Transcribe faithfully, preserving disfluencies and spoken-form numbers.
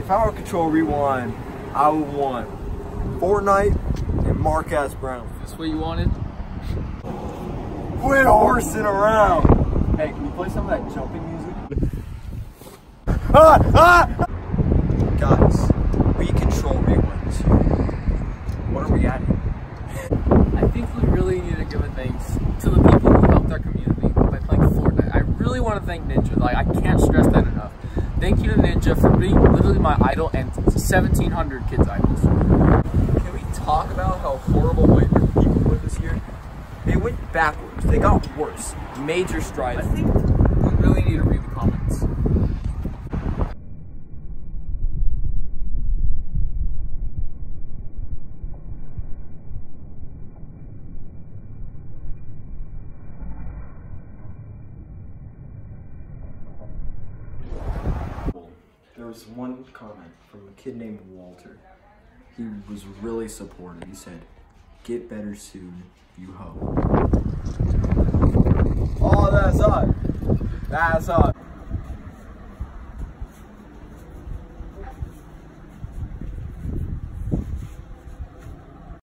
If I were to control Rewind, I would want Fortnite and Marquez Brown. Is this what you wanted? Quit horsing around. Hey, can you play some of that jumping music? Ah, ah! Guys, we control Rewind this year. What are we at? I think we really need to give a thanks to the people who helped our community by playing Fortnite. I really want to thank Ninja. Like, I can't stress that enough. Thank you to Ninja for being literally my idol and seventeen hundred kids' idols. Can we talk about how horrible white people were this year? They went backwards. They got worse. Major strides. I think we really need to read the comments. There was one comment from a kid named Walter. He was really supportive. He said, "Get better soon, you ho." Oh, that's us. That's us.